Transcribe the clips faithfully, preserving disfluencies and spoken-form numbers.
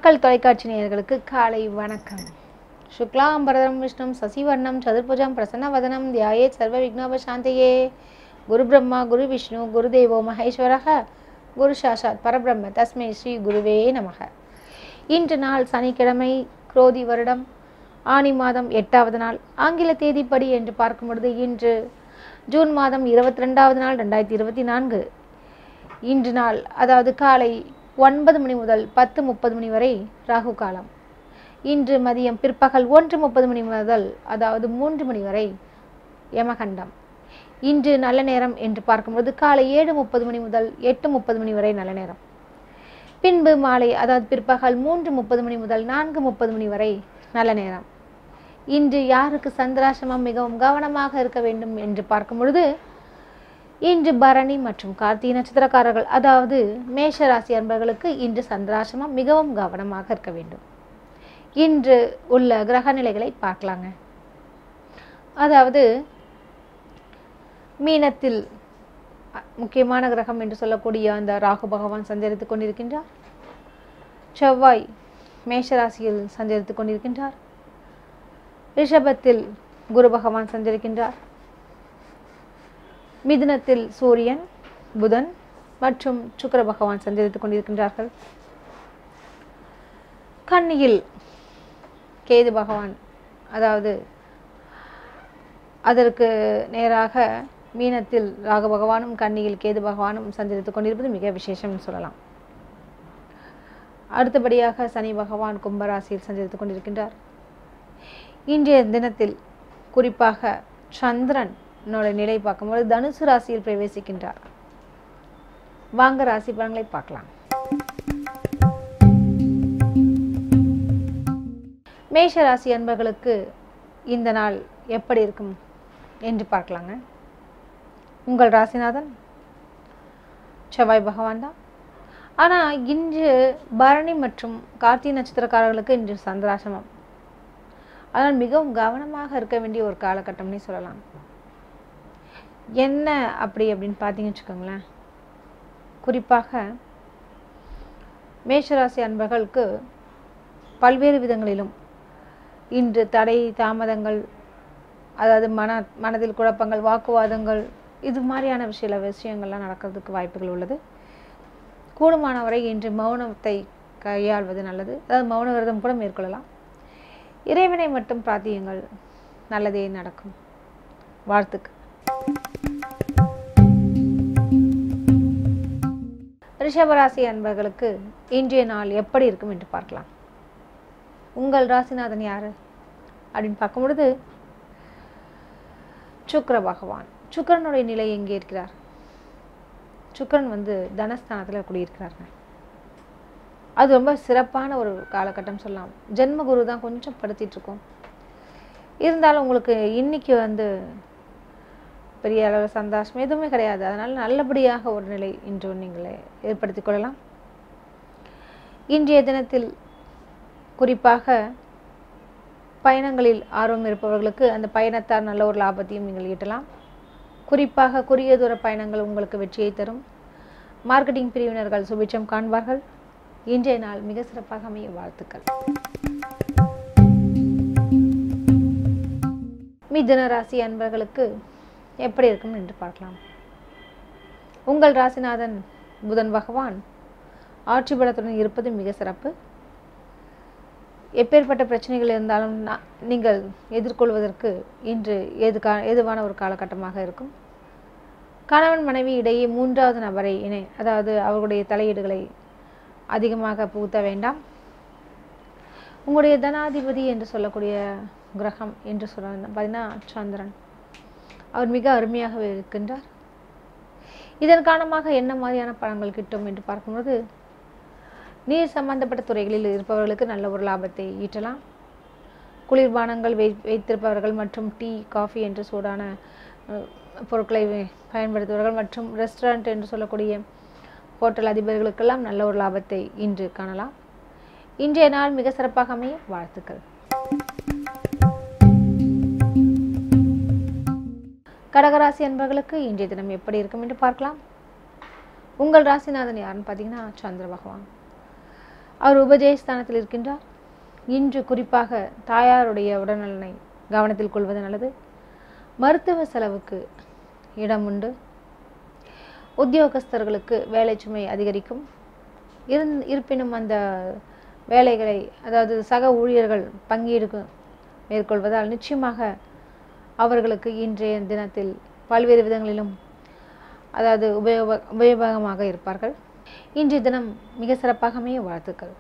மக்கள் தொலைக்காட்சி நேயர்களுக்கு காலை வணக்கம். சுக்லாம்பரதரம் விஷ்ணும் சசிவர்ணம் சதுர்புஜம் பிரசன்னவதனம் தியாயேத் சர்வ விக்னோபசாந்தயே. குரு பிரம்மா குரு விஷ்ணு குரு தேவோ மகேஸ்வரக குரு சாஷாத் பரபிரம்ம தஸ்மை ஸ்ரீ குருவே நமக. இன்று நாள் சனிக்கிழமை, குரோதி வருடம் ஆனி மாதம் எட்டாவது நாள், ஆங்கில தேதிப்படி என்று பார்க்கும் பொழுது இன்று ஜூன் மாதம் இருபத்தி ரெண்டாவது நாள் ரெண்டாயிரத்தி இருபத்தி நான்கு. இன்று நாள் அதாவது காலை ஒன்பது மணி முதல் பத்து முப்பது மணி வரை ராகு காலம். இன்று மதியம் பிற்பகல் ஒன்று முப்பது மணி முதல் அதாவது மூன்று மணி வரை யமகண்டம். இன்று நல்ல நேரம் என்று பார்க்கும்போது காலை ஏழு முப்பது மணி முதல் எட்டு முப்பது மணி வரை நல்ல நேரம். பின்பு மாலை அதாவது பிற்பகல் மூன்று முப்பது மணி முதல் நான்கு முப்பது மணி வரை நல்ல நேரம். இன்று யாருக்கு சந்திராசிரமம் மிகவும் கவனமாக இருக்க வேண்டும் என்று பார்க்கும் பொழுது இன்று பரணி மற்றும் கார்த்திகை நட்சத்திரக்காரர்கள் அதாவது மேஷ ராசி அன்பர்களுக்கு இன்று சந்திராசிரமம் மிகவும் கவனமாக இருக்க வேண்டும். இன்று உள்ள கிரக நிலைகளை பார்க்கலாங்க. அதாவது மீனத்தில் முக்கியமான கிரகம் என்று சொல்லக்கூடிய அந்த ராகு பகவான் சஞ்சரித்துக் கொண்டிருக்கின்றார். செவ்வாய் மேஷராசியில் சஞ்சரித்துக் கொண்டிருக்கின்றார். ரிஷபத்தில் குரு பகவான் சஞ்சரிக்கின்றார். மிதுனத்தில் சூரியன், புதன் மற்றும் சுக்கிர பகவான் சஞ்சரித்துக் கொண்டிருக்கின்றார்கள். கன்னியில் கேது பகவான், அதாவது அதற்கு நேராக மீனத்தில் ராகு பகவானும் கன்னியில் கேது பகவானும் சஞ்சரித்துக் கொண்டிருப்பது மிக விசேஷம் சொல்லலாம். அடுத்தபடியாக சனி பகவான் கும்பராசியில் சஞ்சரித்துக் கொண்டிருக்கின்றார். இன்றைய தினத்தில் குறிப்பாக சந்திரன் நிலை பார்க்கும்போது தனுசு ராசியில் பிரவேசிக்கின்றார். வாங்க ராசி பலன்களை பார்க்கலாம். மேஷ ராசி அன்பர்களுக்கு இந்த நாள் எப்படி இருக்கும் என்று பார்க்கலாங்க. உங்கள் ராசிநாதன் செவ்வாய் பகவான் தான். ஆனால் இன்று பரணி மற்றும் கார்த்திகை நட்சத்திரக்காரர்களுக்கு இன்று சந்திராசிரமம். அதனால் மிகவும் கவனமாக இருக்க வேண்டிய ஒரு காலகட்டம்னே சொல்லலாம். என்ன அப்படி அப்படின்னு பார்த்தீங்கன்னு வச்சுக்கோங்களேன். குறிப்பாக மேஷராசி அன்பர்களுக்கு பல்வேறு விதங்களிலும் இன்று தடை தாமதங்கள், அதாவது மன மனதில் குழப்பங்கள், வாக்குவாதங்கள், இது மாதிரியான விஷய விஷயங்கள்லாம் நடக்கிறதுக்கு வாய்ப்புகள் உள்ளது. கூடுமானவரை இன்று மௌனத்தை கையாள்வது நல்லது. அதாவது மௌன விரதம் கூட மேற்கொள்ளலாம். இறைவனை மட்டும் பிரார்த்தியுங்கள், நல்லதே நடக்கும். வாழ்த்துக்கள். ரிஷபராசி அன்பர்களுக்கு இன்றைய நாள் எப்படி இருக்கும் என்று பார்க்கலாம். உங்கள் ராசிநாதன் யாரு அப்படின்னு பார்க்கும் பொழுது சுக்கிர பகவான். சுக்கிரனுடைய நிலை எங்கே இருக்கிறார்? சுக்கிரன் வந்து தனஸ்தானத்தில் குடியிருக்கிறாருங்க. அது ரொம்ப சிறப்பான ஒரு காலகட்டம் சொல்லலாம். ஜென்ம குரு தான் கொஞ்சம் படுத்திட்டு இருக்கோம். இருந்தாலும் உங்களுக்கு இன்னைக்கு வந்து பெரிய அளவில் சந்தோஷம் எதுவுமே கிடையாது. அதனால் நல்லபடியாக ஒரு நிலை இன்று நீங்களே ஏற்படுத்தி கொள்ளலாம். இன்றைய தினத்தில் குறிப்பாக பயணங்களில் ஆர்வம் இருப்பவர்களுக்கு அந்த பயணத்தால் நல்ல ஒரு லாபத்தையும் நீங்கள் ஈட்டலாம். குறிப்பாக குறுகிய தூர பயணங்கள் உங்களுக்கு வெற்றியை தரும். மார்க்கெட்டிங் பிரிவினர்கள் சுபிட்சம் காண்பார்கள். இன்றைய நாள் மிக சிறப்பாக அமைய வாழ்த்துக்கள். மிதுன ராசி அன்பர்களுக்கு எப்படி இருக்கும் என்று பார்க்கலாம். உங்கள் ராசிநாதன் புதன் பகவான் ஆட்சி பலத்துடன் இருப்பது மிக சிறப்பு. எப்பேற்பட்ட பிரச்சனைகள் இருந்தாலும் நீங்கள் எதிர்கொள்வதற்கு இன்று ஏது கா ஏதுவான ஒரு காலகட்டமாக இருக்கும். கணவன் மனைவி இடையே மூன்றாவது நபரை இணை அதாவது அவர்களுடைய தலையீடுகளை அதிகமாக புகுத்த வேண்டாம். உங்களுடைய தனாதிபதி என்று சொல்லக்கூடிய கிரகம் என்று சொல்ல பார்த்தீங்கன்னா சந்திரன், அவர் மிக அருமையாகவே இருக்கின்றார். இதன் காரணமாக என்ன மாதிரியான பலன்கள் கிட்டும் என்று பார்க்கும்போது நீர் சம்பந்தப்பட்ட துறைகளில் இருப்பவர்களுக்கு நல்ல ஒரு லாபத்தை ஈட்டலாம். குளிர்பானங்கள் வை வைத்திருப்பவர்கள் மற்றும் டீ காஃபி என்று சூடான பொருட்களை பயன்படுத்துபவர்கள் மற்றும் ரெஸ்டாரண்ட் என்று சொல்லக்கூடிய ஹோட்டல் அதிபர்களுக்கெல்லாம் நல்ல ஒரு லாபத்தை இன்று காணலாம். இன்றைய நாள் மிக சிறப்பாக அமைய வாழ்த்துக்கள். கடகராசி அன்பர்களுக்கு இன்றைய தினம் எப்படி இருக்கும் என்று பார்க்கலாம். உங்கள் ராசிநாதன் யாருன்னு பார்த்தீங்கன்னா சந்திர பகவான். அவர் உபஜயஸ்தானத்தில் இருக்கின்றார். இன்று குறிப்பாக தாயாருடைய உடல்நலனை கவனத்தில் கொள்வது நல்லது. மருத்துவ செலவுக்கு இடம் உண்டு. உத்தியோகஸ்தர்களுக்கு வேலை சுமை அதிகரிக்கும். இருந் இருப்பினும் அந்த வேலைகளை, அதாவது சக ஊழியர்கள் பங்கீடு மேற்கொள்வதால் நிச்சயமாக அவர்களுக்கு இன்றைய தினத்தில் பல்வேறு விதங்களிலும் அதாவது உபயோக உபயோகமாக இருப்பார்கள். இன்றைய தினம் மிக சிறப்பாக அமைய வாழ்த்துக்கள்.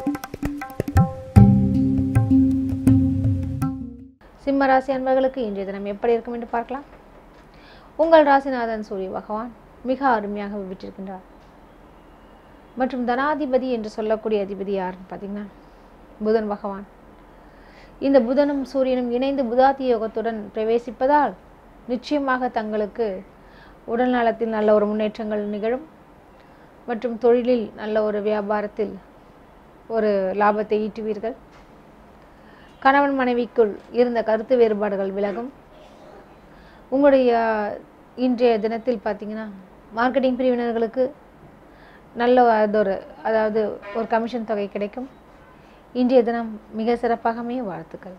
சிம்ம ராசி அன்பர்களுக்கு இன்றைய தினம் எப்படி இருக்கும் என்று பார்க்கலாம். உங்கள் ராசிநாதன் சூரிய பகவான் மிக அருமையாக விட்டிருக்கின்றார். மற்றும் தனாதிபதி என்று சொல்லக்கூடிய அதிபதி யாருன்னு பார்த்தீங்கன்னா புதன் பகவான். இந்த புதனும் சூரியனும் இணைந்து புதாதி யோகத்துடன் பிரவேசிப்பதால் நிச்சயமாக தங்களுக்கு உடல் நலத்தில் நல்ல ஒரு முன்னேற்றங்கள் நிகழும். மற்றும் தொழிலில் நல்ல ஒரு வியாபாரத்தில் ஒரு லாபத்தை ஈட்டுவீர்கள். கணவன் மனைவிக்குள் இருந்த கருத்து வேறுபாடுகள் விலகும். உங்களுடைய இன்றைய தினத்தில் பார்த்தீங்கன்னா மார்க்கெட்டிங் பிரிவினர்களுக்கு நல்ல ஒரு அதாவது ஒரு கமிஷன் தொகை கிடைக்கும். இன்றைய தினம் மிக சிறப்பாகவே வாழ்த்துக்கள்.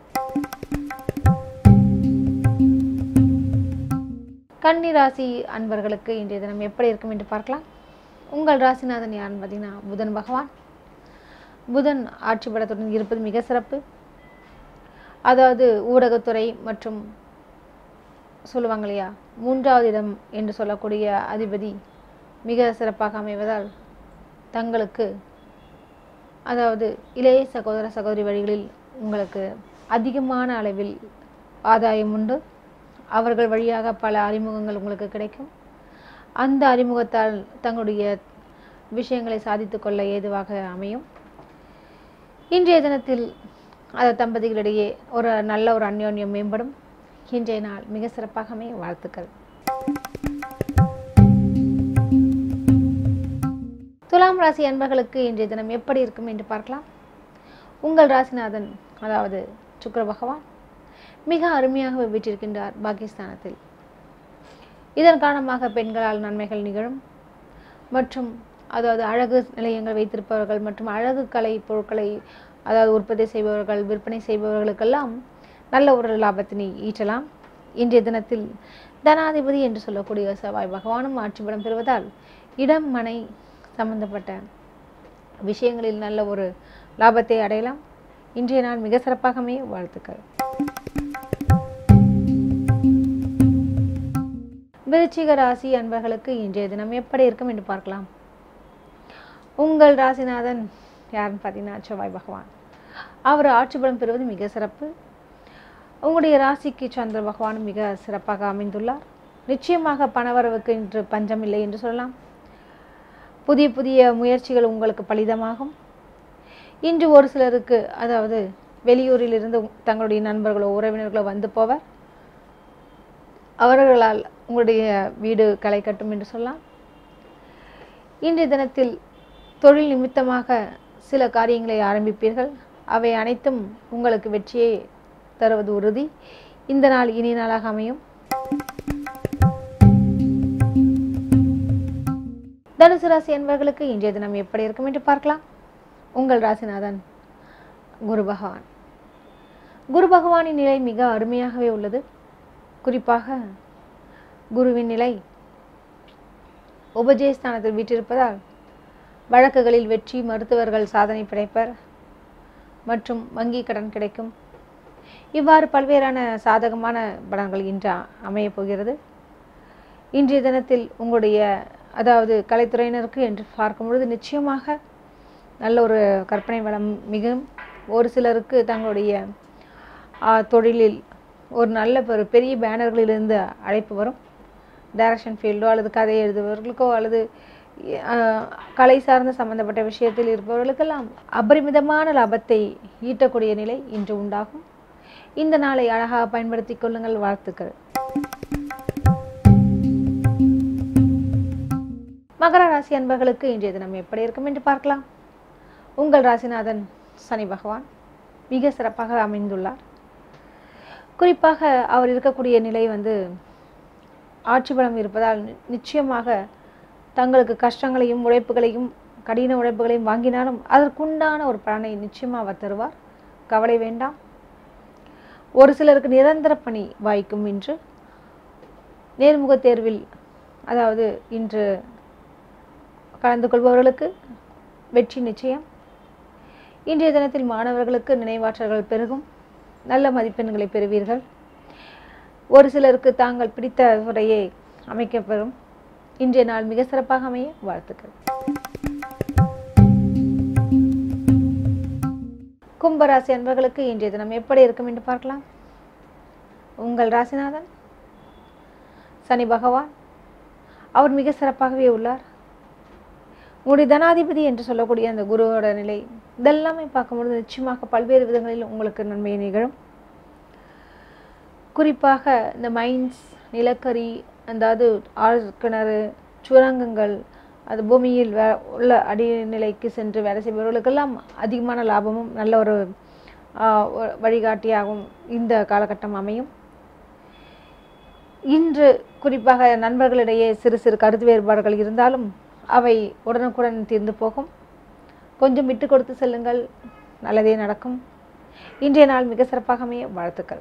கன்னி ராசி அன்பர்களுக்கு இன்றைய தினம் எப்படி இருக்கும் என்று பார்க்கலாம். உங்கள் ராசிநாதன் யாருன்னு பார்த்தீங்கன்னா புதன் பகவான். புதன் ஆட்சி பலத்துடன் இருப்பது மிக சிறப்பு. அதாவது ஊடகத்துறை மற்றும் சொல்லுவாங்க இல்லையா, மூன்றாவது இடம் என்று சொல்லக்கூடிய அதிபதி மிக சிறப்பாக அமைவதால் தங்களுக்கு அதாவது இளைய சகோதர சகோதரி வழிகளில் உங்களுக்கு அதிகமான அளவில் ஆதாயம் உண்டு. அவர்கள் வழியாக பல அறிமுகங்கள் உங்களுக்கு கிடைக்கும். அந்த அறிமுகத்தால் தங்களுடைய விஷயங்களை சாதித்து கொள்ள ஏதுவாக அமையும். இன்றைய தினத்தில் அந்த தம்பதிகளிடையே ஒரு நல்ல ஒரு அந்யோன்யம் மேம்படும். இன்றைய நாள் மிக சிறப்பாக அமைய வாழ்த்துக்கள். துலாம் ராசி அன்பர்களுக்கு இன்றைய தினம் எப்படி இருக்கும் என்று பார்க்கலாம். உங்கள் ராசிநாதன் அதாவது சுக்கிர பகவான் மிக அருமையாக வீற்றிருக்கின்றார் பாகிஸ்தானத்தில். இதன் காரணமாக பெண்களால் நன்மைகள் நிகழும். மற்றும் அதாவது அழகு நிலையங்கள் வைத்திருப்பவர்கள் மற்றும் அழகு கலை பொருட்களை அதாவது உற்பத்தி செய்பவர்கள், விற்பனை செய்பவர்களுக்கெல்லாம் நல்ல ஒரு லாபத்தினை ஈட்டலாம். இன்றைய தினத்தில் தனாதிபதி என்று சொல்லக்கூடிய செவ்வாய் பகவானும் ஆட்சி பலம் பெறுவதால் இடம் மனை சம்பந்தப்பட்ட விஷயங்களில் நல்ல ஒரு லாபத்தை அடையலாம். இன்றைய நாள் மிக சிறப்பாகவே வாழ்த்துக்கள். விருச்சிக ராசி அன்பர்களுக்கு இன்றைய தினம் எப்படி இருக்கும் என்று பார்க்கலாம். உங்கள் ராசிநாதன் யாருன்னு பார்த்தீங்கன்னா செவ்வாய் பகவான். அவர் ஆட்சி பலம் பெறுவது மிக சிறப்பு. உங்களுடைய ராசிக்கு சந்திர பகவானும் மிக சிறப்பாக அமைந்துள்ளார். நிச்சயமாக பணவரவுக்கு இன்று பஞ்சம் இல்லை என்று சொல்லலாம். புதிய புதிய முயற்சிகள் உங்களுக்கு பலிதமாகும். இன்று ஒரு சிலருக்கு அதாவது வெளியூரில் இருந்து தங்களுடைய நண்பர்களோ உறவினர்களோ வந்து போவர். அவர்களால் உங்களுடைய வீடு களை கட்டும் என்று சொல்லலாம். இன்றைய தினத்தில் தொழில் நிமித்தமாக சில காரியங்களை ஆரம்பிப்பீர்கள். அவை அனைத்தும் உங்களுக்கு வெற்றியை தருவது உறுதி. இந்த நாள் இனிய நாளாக அமையும். தனுசு ராசி என்பவர்களுக்கு இன்றைய தினம் எப்படி இருக்கும் என்று பார்க்கலாம். உங்கள் ராசிநாதன் குரு பகவான். குரு பகவானின் நிலை மிக அருமையாகவே உள்ளது. குறிப்பாக குருவின் நிலை உபஜயஸ்தானத்தில் வீற்றிருப்பதால் வழக்குகளில் வெற்றி, மருத்துவர்கள் சாதனை படைப்பர் மற்றும் வங்கி கடன் கிடைக்கும். இவ்வாறு பல்வேறான சாதகமான பலன்கள் இன்று அமைய போகிறது. இன்றைய தினத்தில் உங்களுடைய அதாவது கலைத்துறையினருக்கு என்று பார்க்கும் பொழுது நிச்சயமாக நல்ல ஒரு கற்பனை வளம் மிகும். ஒரு சிலருக்கு தங்களுடைய தொழிலில் ஒரு நல்ல ஒரு பெரிய பேனர்களிலிருந்து அழைப்பு வரும். டைரக்ஷன் ஃபீல்டோ அல்லது கதை எழுதுபவர்களுக்கோ அல்லது கலை சார்ந்த சம்பந்தப்பட்ட விஷயத்தில் இருப்பவர்களுக்கெல்லாம் அபரிமிதமான லாபத்தை ஈட்டக்கூடிய நிலை இன்று உண்டாகும். இந்த நாளை அழகாக பயன்படுத்தி கொள்ளுங்கள். வாழ்த்துக்கள். மகர ராசி அன்பர்களுக்கு இன்றைய தினம் எப்படி இருக்கும் என்று பார்க்கலாம். உங்கள் ராசிநாதன் சனி பகவான் மிக சிறப்பாக அமைந்துள்ளார். குறிப்பாக அவர் இருக்கக்கூடிய நிலை வந்து ஆட்சி பலம் இருப்பதால் நிச்சயமாக தங்களுக்கு கஷ்டங்களையும் உழைப்புகளையும் கடின உழைப்புகளையும் வாங்கினாலும் அதற்குண்டான ஒரு பலனை நிச்சயமாக அவர் தருவார். கவலை வேண்டாம். ஒரு சிலருக்கு நிரந்தர பணி வாய்க்கும். இன்று நேர்முக தேர்வில் அதாவது இன்று கலந்து கொள்பவர்களுக்கு வெற்றி நிச்சயம். இன்றைய தினத்தில் மாணவர்களுக்கு நினைவாற்றல்கள் பெருகும். நல்ல மதிப்பெண்களை பெறுவீர்கள். ஒரு சிலருக்கு தாங்கள் பிடித்த துறையை அமைக்கப்பெறும். இன்றைய நாள் மிக சிறப்பாக அமைய வாழ்த்துக்கள். கும்பராசி அன்பர்களுக்கு இன்றைய தினம் எப்படி இருக்கும் என்று பார்க்கலாம். உங்கள் ராசிநாதன் சனி பகவான், அவர் மிக சிறப்பாகவே உள்ளார். உங்களுடைய தனாதிபதி என்று சொல்லக்கூடிய அந்த குருவோட நிலை இதெல்லாமே பார்க்கும்பொழுது நிச்சயமாக பல்வேறு விதங்களில் உங்களுக்கு நன்மை நிகழும். குறிப்பாக இந்த மைன்ஸ், நிலக்கரி, அதாவது ஆழ்கிணறு, சுரங்கங்கள், அது பூமியில் வே உள்ள அடிநிலைக்கு சென்று வேலை செய்பவர்களுக்கெல்லாம் அதிகமான லாபமும் நல்ல ஒரு வழிகாட்டியாகவும் இந்த காலகட்டம் அமையும். இன்று குறிப்பாக நண்பர்களிடையே சிறு சிறு கருத்து வேறுபாடுகள் இருந்தாலும் அவை உடனுக்குடன் தீர்ந்து போகும். கொஞ்சம் விட்டு கொடுத்து செல்லுங்கள், நல்லதே நடக்கும். இன்றைய நாள் மிக சிறப்பாக அமைய வாழ்த்துக்கள்.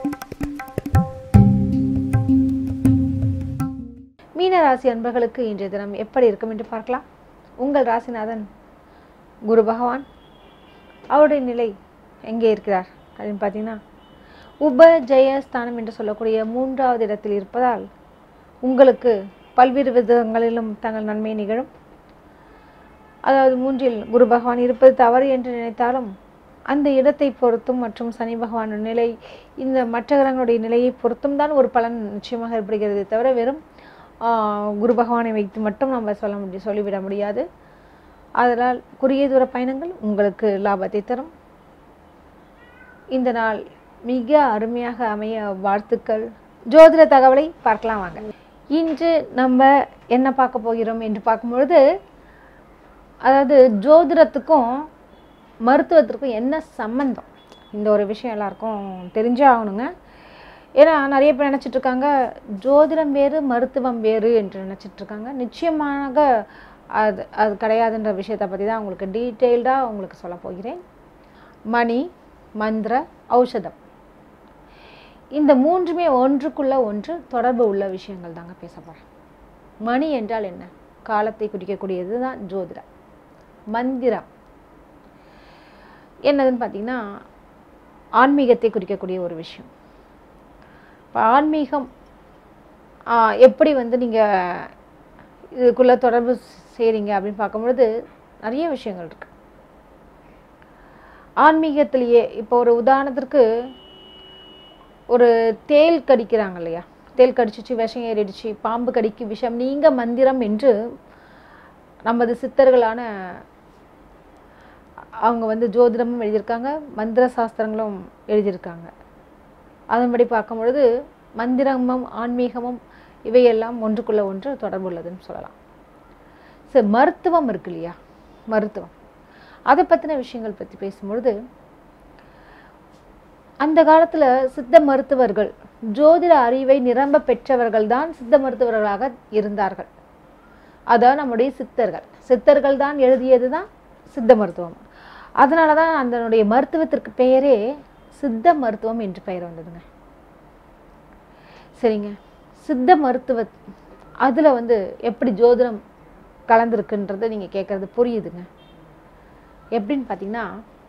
மீன ராசி அன்பர்களுக்கு இன்றைய தினம் எப்படி இருக்கும் என்று பார்க்கலாம். உங்கள் ராசிநாதன் குரு பகவான், அவருடைய நிலை எங்கே இருக்கிறார் அப்படின்னு பார்த்தீங்கன்னா உப ஜெயஸ்தானம் என்று சொல்லக்கூடிய மூன்றாவது இடத்தில் இருப்பதால் உங்களுக்கு பல்வேறு விதங்களிலும் தங்கள் நன்மை நிகழும். அதாவது மூன்றில் குரு பகவான் இருப்பது தவறு என்று நினைத்தாலும் அந்த இடத்தை பொறுத்தும் மற்றும் சனி பகவான் நிலை, இந்த மற்ற கிரகங்களுடைய நிலையை பொறுத்தும் தான் ஒரு பலன் நிச்சயமாக ஏற்படுகிறது. தவிர வெறும் குரு பகவானை வைத்து மட்டும் நம்ம சொல்ல முடியும் சொல்லிவிட முடியாது. அதனால் குறுகிய தூர பயணங்கள் உங்களுக்கு லாபத்தை தரும். இந்த நாள் மிக அருமையாக அமைய வாழ்த்துக்கள். ஜோதிட தகவலை பார்க்கலாம் வாங்க. இன்று நம்ம என்ன பார்க்க போகிறோம் என்று பார்க்கும்பொழுது, அதாவது ஜோதிடத்துக்கும் மருத்துவத்திற்கும் என்ன சம்பந்தம், இந்த ஒரு விஷயம் எல்லாருக்கும் தெரிஞ்சே ஆகணுங்க. ஏன்னா நிறைய பேர் நினச்சிட்ருக்காங்க ஜோதிடம் வேறு மருத்துவம் வேறு என்று நினச்சிட்ருக்காங்க. நிச்சயமாக அது அது கிடையாதுன்ற விஷயத்தை பற்றி தான் உங்களுக்கு டீட்டெயில்டாக உங்களுக்கு சொல்ல போகிறேன். மணி, மந்திர, ஔஷதம், இந்த மூன்றுமே ஒன்றுக்குள்ள ஒன்று தொடர்பு உள்ள விஷயங்கள் தாங்க பேச போகிறேன். மணி என்றால் என்ன? காலத்தை குறிக்கக்கூடியது தான் ஜோதிடம். மந்திரம் என்னதுன்னு பார்த்தீங்கன்னா ஆன்மீகத்தை குறிக்கக்கூடிய ஒரு விஷயம். இப்போ ஆன்மீகம் எப்படி வந்து நீங்கள் இதுக்குள்ளே தொடர்பு செய்கிறீங்க அப்படின்னு பார்க்கும்பொழுது நிறைய விஷயங்கள் இருக்கு. ஆன்மீகத்திலேயே இப்போ ஒரு உதாரணத்திற்கு ஒரு தேல் கடிக்கிறாங்க இல்லையா, தேல் கடிச்சிச்சு, விஷம் ஏறிடுச்சு, பாம்பு கடிக்கு விஷம் நீங்க மந்திரம் என்று நமது சித்தர்களான அவங்க வந்து ஜோதிடமும் எழுதியிருக்காங்க, மந்திர சாஸ்திரங்களும் எழுதியிருக்காங்க. அதன்படி பார்க்கும்பொழுது மந்திரமும் ஆன்மீகமும் இவையெல்லாம் ஒன்றுக்குள்ள ஒன்று தொடர்புள்ளதுன்னு சொல்லலாம். சரி, மருத்துவம் இருக்கு இல்லையா, மருத்துவம் அதை பற்றின விஷயங்கள் பற்றி பேசும்பொழுது அந்த காலத்தில் சித்த மருத்துவர்கள் ஜோதிட அறிவை நிரம்ப பெற்றவர்கள் தான் சித்த மருத்துவர்களாக இருந்தார்கள். அதான் நம்முடைய சித்தர்கள் சித்தர்கள் தான் எழுதியது தான் சித்த மருத்துவம். அதனால தான் அதனுடைய மருத்துவத்திற்கு பெயரே சித்த மருத்துவம் என்று பெயர் வந்ததுங்க. சரிங்க, சித்த மருத்துவ அதில் வந்து எப்படி ஜோதிடம் கலந்துருக்குன்றதை நீங்கள் கேட்குறது புரியுதுங்க. எப்படின்னு பார்த்தீங்கன்னா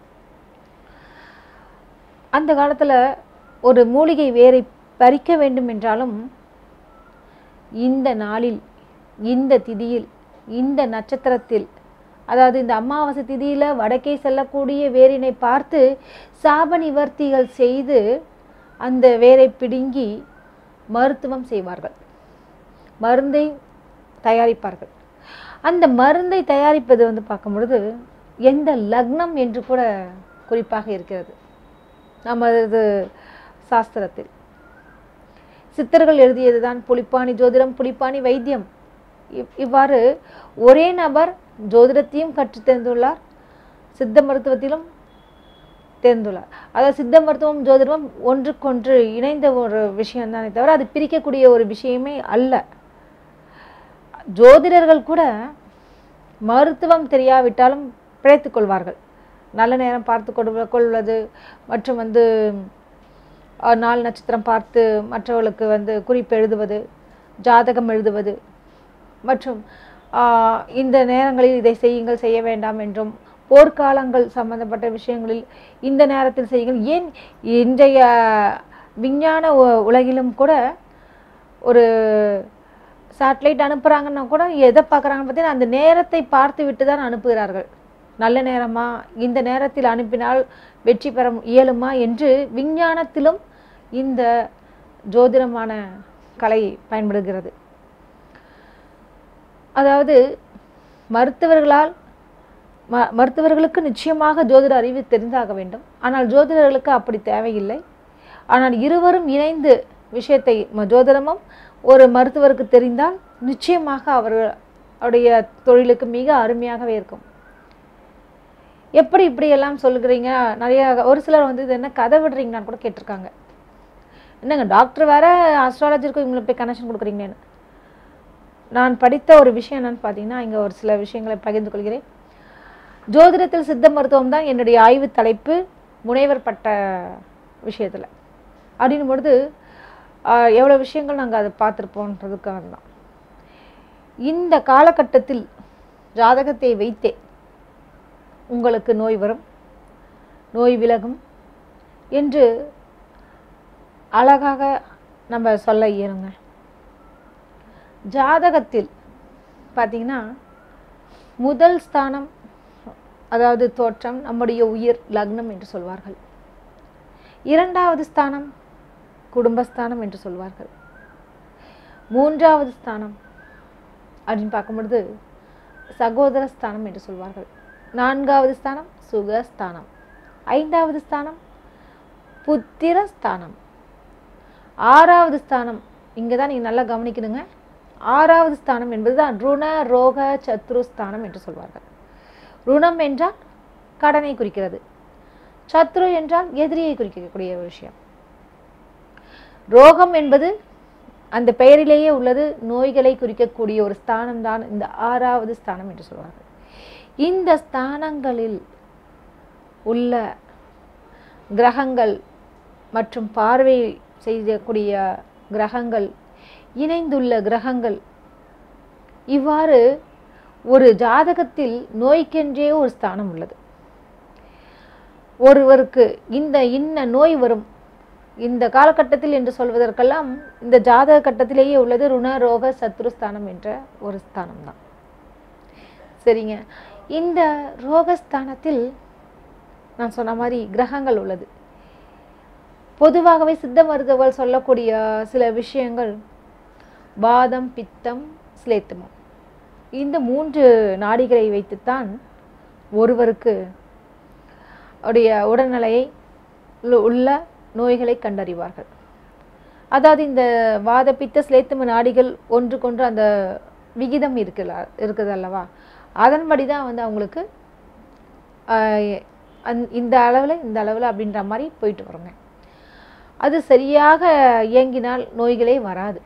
அந்த காலத்தில் ஒரு மூலிகை வேரை பறிக்க வேண்டும் என்றாலும் இந்த நாளில், இந்த திதியில், இந்த நட்சத்திரத்தில், அதாவது இந்த அமாவாசை திதியில் வடக்கே செல்லக்கூடிய வேரினை பார்த்து சாப நிவர்த்திகள் செய்து அந்த வேரை பிடுங்கி மருத்துவம் செய்வார்கள், மருந்தை தயாரிப்பார்கள். அந்த மருந்தை தயாரிப்பது வந்து பார்க்கும் பொழுது எந்த லக்னம் என்று கூட குறிப்பாக இருக்கிறது நமது சாஸ்திரத்தில். சித்தர்கள் எழுதியது தான் புலிப்பாணி ஜோதிடம், புலிப்பாணி வைத்தியம். இவ்வாறு ஒரே நபர் ஜோதிடத்தையும் கற்று தேர்ந்துள்ளார், சித்த மருத்துவத்திலும் தேர்ந்துள்ளார். அதாவது சித்த மருத்துவம் ஜோதிடமும் ஒன்றுக்கொன்று இணைந்த ஒரு விஷயம் தானே தவிர அது பிரிக்கக்கூடிய ஒரு விஷயமே அல்ல. ஜோதிடர்கள் கூட மருத்துவம் தெரியாவிட்டாலும் பிழைத்து கொள்வார்கள். நல்ல நேரம் பார்த்து கொடு கொள்வது மற்றும் வந்து நாள் நட்சத்திரம் பார்த்து மற்றவர்களுக்கு வந்து குறிப்பு எழுதுவது, ஜாதகம் எழுதுவது மற்றும் இந்த நேரங்களில் இதை செய்யுங்கள் செய்ய வேண்டாம் என்றும், போர்க்காலங்கள் சம்பந்தப்பட்ட விஷயங்களில் இந்த நேரத்தில் செய்யுங்கள். ஏன் இன்றைய விஞ்ஞான உலகிலும் கூட ஒரு சேட்டலைட் அனுப்புகிறாங்கன்னா கூட எதை பார்க்குறாங்கன்னு பார்த்தீங்கன்னா அந்த நேரத்தை பார்த்து விட்டு தான் அனுப்புகிறார்கள். நல்ல நேரமா, இந்த நேரத்தில் அனுப்பினால் வெற்றி பெற இயலுமா என்று விஞ்ஞானத்திலும் இந்த ஜோதிடமான கலை பயன்படுகிறது. அதாவது மருத்துவர்களால் ம மருத்துவர்களுக்கு நிச்சயமாக ஜோதிட அறிவு தெரிந்தாக வேண்டும். ஆனால் ஜோதிடர்களுக்கு அப்படி தேவையில்லை. ஆனால் இருவரும் இணைந்து விஷயத்தை ஜோதிடமும் ஒரு மருத்துவருக்கு தெரிந்தால் நிச்சயமாக அவர்களுடைய தொழிலுக்கு மிக அருமையாகவே இருக்கும். எப்படி இப்படியெல்லாம் சொல்லுகிறீங்க? நிறைய ஒரு சிலர் வந்து இது என்ன கதை விடுறீங்கன்னு கூட கேட்டிருக்காங்க. என்னங்க டாக்டர் வேற அஸ்ட்ராலஜருக்கு இவங்களை போய் கனெக்ஷன் கொடுக்குறீங்கன்னு. நான் படித்த ஒரு விஷயம் என்னன்னு பார்த்தீங்கன்னா, இங்கே ஒரு சில விஷயங்களை பகிர்ந்து கொள்கிறேன். ஜோதிடத்தில் சித்த மருத்துவம் தான் என்னுடைய ஆய்வு தலைப்பு, முனைவர் பட்ட விஷயத்தில். அப்படின்னும் பொழுது எவ்வளோ விஷயங்கள் நாங்கள் அதை பார்த்துருப்போன்றதுக்காக தான். இந்த காலகட்டத்தில் ஜாதகத்தை வைத்தே உங்களுக்கு நோய் வரும், நோய் விலகும் என்று அழகாக நம்ம சொல்ல இயலுங்க. ஜாதகத்தில் பார்த்தீங்கன்னா முதல் ஸ்தானம், அதாவது தோற்றம், நம்முடைய உயிர் லக்னம் என்று சொல்வார்கள். இரண்டாவது ஸ்தானம் குடும்பஸ்தானம் என்று சொல்வார்கள். மூன்றாவது ஸ்தானம் அப்படின்னு பார்க்கும்பொழுது சகோதர ஸ்தானம் என்று சொல்வார்கள். நான்காவது ஸ்தானம் சுகஸ்தானம். ஐந்தாவது ஸ்தானம் புத்திர ஸ்தானம். ஆறாவது ஸ்தானம், இங்கே தான் நீங்கள் நல்லா கவனிக்கணுங்க. ஆறாவது ஸ்தானம் என்பது தான் ருண ரோக சத்ரு ஸ்தானம் என்று சொல்வார்கள். ருணம் என்றால் கடனை குறிக்கிறது, சத்ரு என்றால் எதிரியை குறிக்கக்கூடிய விஷயம். ரோகம் என்பது அந்த பெயரிலேயே உள்ளது, நோய்களை குறிக்கக்கூடிய ஒரு ஸ்தானம் தான் இந்த ஆறாவது ஸ்தானம் என்று சொல்வார்கள். இந்த ஸ்தானங்களில் உள்ள கிரகங்கள் மற்றும் பார்வை செய்யக்கூடிய கிரகங்கள், இணைந்துள்ள கிரகங்கள், இவ்வாறு ஒரு ஜாதகத்தில் நோய்க்கென்றே ஒரு ஸ்தானம் உள்ளது. ஒருவருக்கு இந்த இன்ன நோய் வரும் இந்த காலகட்டத்தில் என்று சொல்வதற்கெல்லாம் இந்த ஜாதக கட்டத்திலேயே உள்ளது ருண ரோக சத்ருஸ்தானம் என்ற ஒரு ஸ்தானம் தான். சரிங்க, இந்த ரோகஸ்தானத்தில் நான் சொன்ன மாதிரி கிரகங்கள் உள்ளது. பொதுவாகவே சித்த மருத்துவர்கள் சொல்லக்கூடிய சில விஷயங்கள் வாதம், பித்தம், ஸ்லேத்தமம், இந்த மூன்று நாடிகளை வைத்துத்தான் ஒருவருக்கு உடைய உடல்நிலையை உள்ள நோய்களை கண்டறிவார்கள். அதாவது இந்த வாத, பித்த, ஸ்லேத்தம நாடிகள் ஒன்றுக்கொன்று அந்த விகிதம் இருக்குல்ல இருக்குது அல்லவா, அதன்படி தான் வந்து அவங்களுக்கு அந் இந்த அளவில் இந்த அளவில் அப்படின்ற மாதிரி போயிட்டு வருங்க. அது சரியாக இயங்கினால் நோய்களே வராது.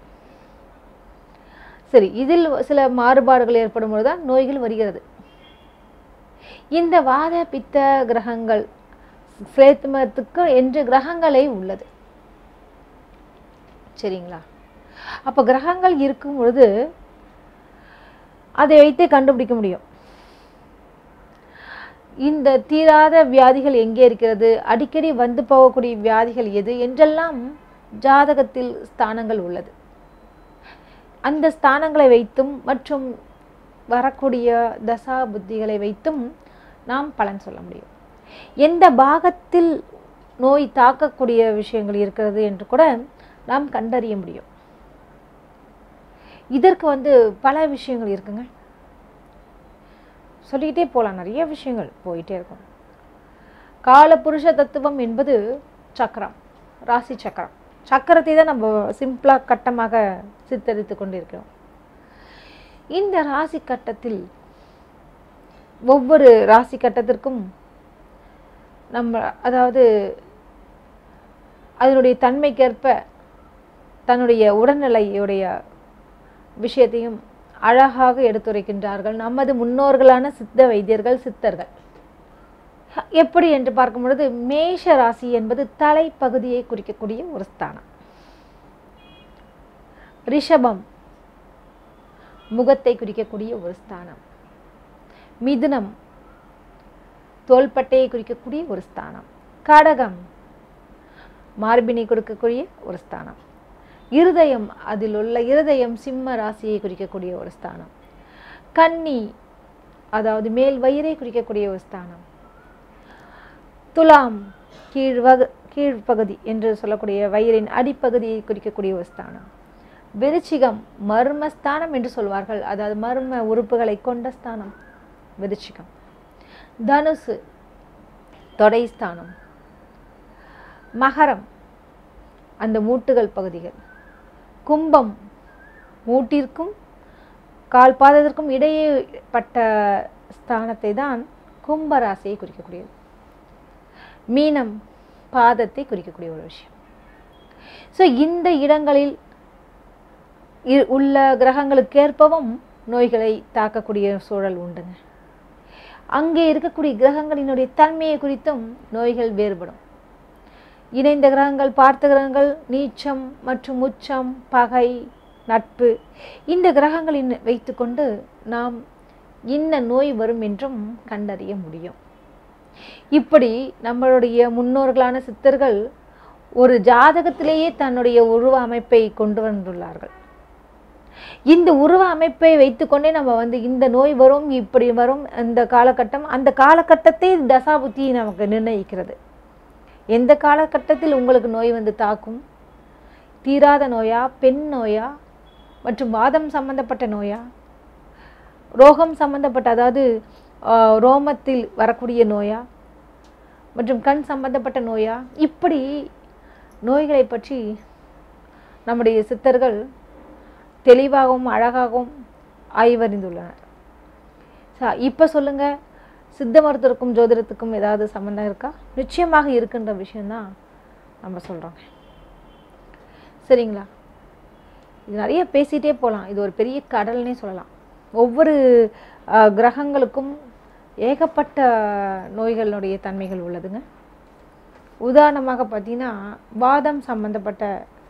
சரி, இதில் சில மாறுபாடுகள் ஏற்படும் பொழுது தான் நோய்கள் வருகிறது. இந்த வாத பித்த கிரகங்கள் ஸ்லேத்தமத்துக்கு என்று கிரகங்களே உள்ளது. சரிங்களா? அப்போ கிரகங்கள் இருக்கும் பொழுது அதை வைத்தே கண்டுபிடிக்க முடியும். இந்த தீராத வியாதிகள் எங்கே இருக்கிறது, அடிக்கடி வந்து போகக்கூடிய வியாதிகள் எது என்றெல்லாம் ஜாதகத்தில் ஸ்தானங்கள் உள்ளது. அந்த ஸ்தானங்களை வைத்தும் மற்றும் வரக்கூடிய தசா புத்திகளை வைத்தும் நாம் பலன் சொல்ல முடியும். எந்த பாகத்தில் நோய் தாக்கக்கூடிய விஷயங்கள் இருக்கிறது என்று கூட நாம் கண்டறிய முடியும். இதற்கு வந்து பல விஷயங்கள் இருக்குங்க, சொல்லிக்கிட்டே போகலாம், நிறைய விஷயங்கள் போயிட்டே இருக்கும். காலபுருஷ தத்துவம் என்பது சக்கரம், ராசி சக்கரம். சக்கரத்தை தான் நம்ம சிம்பிளாக கட்டமாக சித்தரித்து கொண்டிருக்கிறோம். இந்த ராசி கட்டத்தில் ஒவ்வொரு ராசி கட்டத்திற்கும் நம்ம அதாவது அதனுடைய தன்மைக்கேற்ப தன்னுடைய உடல்நிலையுடைய விஷயத்தையும் அழகாக எடுத்துரைக்கின்றார்கள் நமது முன்னோர்களான சித்த வைத்தியர்கள், சித்தர்கள். எப்படி என்று பார்க்கும் பொழுது மேஷ ராசி என்பது தலைப்பகுதியை குறிக்கக்கூடிய ஒரு ஸ்தானம். ரிஷபம் முகத்தை குறிக்கக்கூடிய ஒரு ஸ்தானம். மிதுனம் தோள்பட்டையை குறிக்கக்கூடிய ஒரு ஸ்தானம். கடகம் மார்பினை கொடுக்கக்கூடிய ஒரு ஸ்தானம். இருதயம், அதில் உள்ள இருதயம் சிம்ம ராசியை குறிக்கக்கூடிய ஒரு ஸ்தானம். கன்னி அதாவது மேல் வயிறை குறிக்கக்கூடிய ஒரு ஸ்தானம். துலாம் கீழ்வக கீழ்ப்பகுதி என்று சொல்லக்கூடிய வயிறின் அடிப்பகுதியை குறிக்கக்கூடிய ஒரு ஸ்தானம். விருச்சிகம் மர்மஸ்தானம் என்று சொல்வார்கள், அதாவது மர்ம உறுப்புகளை கொண்ட ஸ்தானம் விருச்சிகம். தனுசு தொடைஸ்தானம். மகரம் அந்த மூட்டுகள் பகுதிகள். கும்பம் மூட்டிற்கும் கால் பாதத்திற்கும் இடையே பட்ட ஸ்தானத்தை தான் கும்பராசியை குறிக்கக்கூடியது. மீனம் பாதத்தை குறிக்கக்கூடிய ஒரு விஷயம். ஸோ இந்த இடங்களில் உள்ள கிரகங்களுக்கு ஏற்பவும் நோய்களை தாக்கக்கூடிய சூழல் உண்டுங்க. அங்கே இருக்கக்கூடிய கிரகங்களினுடைய தன்மையை குறித்தும் நோய்கள் வேறுபடும். இணைந்த கிரகங்கள், பார்த்த கிரகங்கள், நீச்சம் மற்றும் உச்சம், பகை, நட்பு, இந்த கிரகங்களின் வைத்துக்கொண்டு நாம் இன்ன நோய் வரும் என்றும் கண்டறிய முடியும். இப்படி நம்மளுடைய முன்னோர்களான சித்தர்கள் ஒரு ஜாதகத்திலேயே தன்னுடைய உருவ அமைப்பை கொண்டு வந்துள்ளார்கள். இந்த உருவ அமைப்பை வைத்துக்கொண்டே நம்ம வந்து இந்த நோய் வரும், இப்படி வரும், அந்த காலகட்டம், அந்த காலகட்டத்தை தசாபுத்தி நமக்கு நிர்ணயிக்கிறது. எந்த காலகட்டத்தில் உங்களுக்கு நோய் வந்து தாக்கும், தீராத நோயா, பெண் நோயா, மற்றும் வாதம் சம்பந்தப்பட்ட நோயா, ரோகம் சம்பந்தப்பட்ட அதாவது ரோமத்தில் வரக்கூடிய நோயா, மற்றும் கண் சம்பந்தப்பட்ட நோயா, இப்படி நோய்களை பற்றி நம்முடைய சித்தர்கள் தெளிவாகவும் அழகாகவும் ஆய்வறிந்துள்ளனர். இப்போ சொல்லுங்க, சித்த மருத்துவருக்கும் ஜோதிடத்துக்கும் ஏதாவது சம்பந்தம் இருக்கா? நிச்சயமாக இருக்கின்ற விஷயம்தான் நம்ம சொல்கிறோங்க. சரிங்களா? இது நிறைய பேசிகிட்டே போகலாம். இது ஒரு பெரிய கடல்னே சொல்லலாம். ஒவ்வொரு கிரகங்களுக்கும் ஏகப்பட்ட நோய்களுடைய தன்மைகள் உள்ளதுங்க. உதாரணமாக பார்த்தீங்கன்னா, வாதம் சம்பந்தப்பட்ட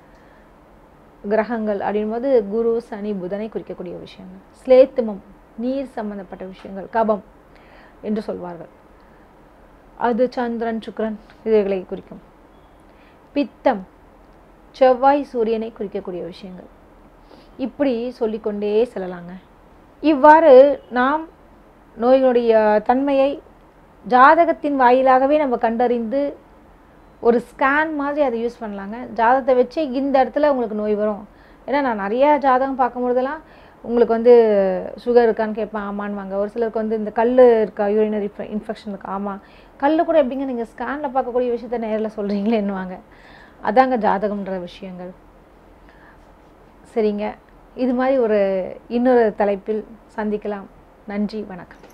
கிரகங்கள் அப்படின்போது குரு, சனி, புதனை குறிக்கக்கூடிய விஷயங்கள். ஸ்லேத்துமம் நீர் சம்பந்தப்பட்ட விஷயங்கள், கபம் என்று சொல்வார்கள், அது சந்திரன், சுக்கிரன் இவைகளை குறிக்கும். பித்தம் செவ்வாய், சூரியனை குறிக்கக்கூடிய விஷயங்கள். இப்படி சொல்லிக்கொண்டே செல்லலாங்க. இவ்வாறு நாம் நோய்களுடைய தன்மையை ஜாதகத்தின் வாயிலாகவே நம்ம கண்டறிந்து ஒரு ஸ்கேன் மாதிரி அதை யூஸ் பண்ணலாங்க. ஜாதகத்தை வச்சு இந்த இடத்துல உங்களுக்கு நோய் வரும். ஏன்னா நான் நிறையா ஜாதகம் பார்க்கும்பொழுதெல்லாம் உங்களுக்கு வந்து சுகர் இருக்கான்னு கேட்பேன், ஆமான்னு வாங்க. ஒரு சிலருக்கு வந்து இந்த கல் இருக்கா, யூரினரி இன்ஃபெக்ஷன் இருக்கா, ஆமாம். கல் கூட எப்படிங்க நீங்கள் ஸ்கேனில் பார்க்கக்கூடிய விஷயத்த நேரில் சொல்கிறீங்களேன்னுவாங்க. அதாங்க ஜாதகம்ன்ற விஷயங்கள். சரிங்க, இது மாதிரி ஒரு இன்னொரு தலைப்பில் சந்திக்கலாம். நன்றி, வணக்கம்.